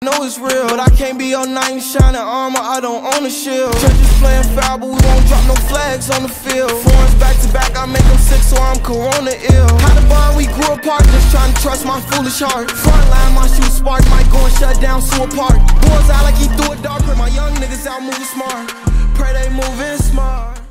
know it's real, but I can't be all knight in shining armor, I don't own a shield. Churches playing foul, but we won't drop no flags on the field. Foreigns back to back, I make them sick, so I'm corona ill. How the bond, we grew apart, just trying to trust my foolish heart. Front line, my shoe spark, might go and shut down Sewer Park. Boys out like he threw a dart, but my young niggas out moving smart. Pray they moving smart.